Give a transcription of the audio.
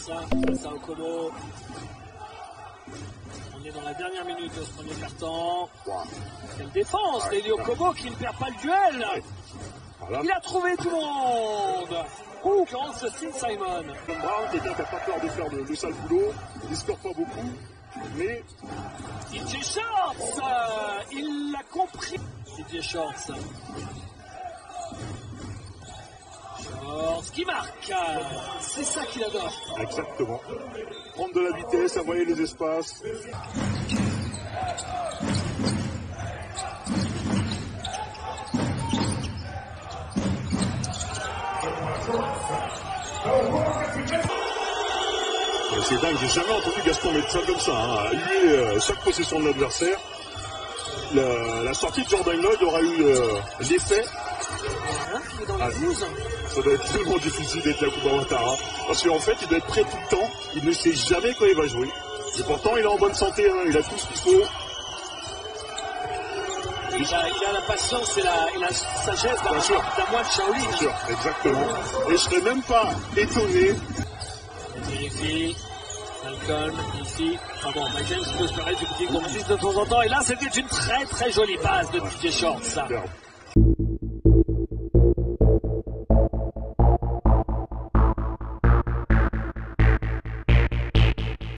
face à Okobo. On est dans la dernière minute de ce premier quart-temps. Quelle défense d'Eli Okobo qui ne perd pas le duel. Voilà. Il a trouvé tout le monde. En l'occurrence, Steve Simon. John Brown, quelqu'un qui n'a pas peur de faire le sale boulot. Il ne score pas beaucoup, mais... DJ Shorts, il l'a compris. DJ Shorts. Shorts qui marque. C'est ça qu'il adore. Exactement. Prendre de la vitesse, envoyer les espaces. C'est dingue, j'ai jamais entendu Gaston mettre ça comme ça, hein. Huer chaque possession de l'adversaire. La sortie de Jordan Lloyd aura eu l'effet. Ça doit être tellement difficile d'être la Coupe Ouattara. Parce qu'en fait, il doit être prêt tout le temps. Il ne sait jamais quand il va jouer. Et pourtant, il est en bonne santé, hein. Il a tout ce qu'il faut. Il a la patience et la sagesse d'un moine Shaolin. Bien sûr, exactement. Et je ne serais même pas étonné. Vérifie. Malcolm, ici. Ah bon, Mike James peut se permettre une petite compétition de temps en temps. Et là, c'était une très très jolie passe de DJ Shorts. Superbe.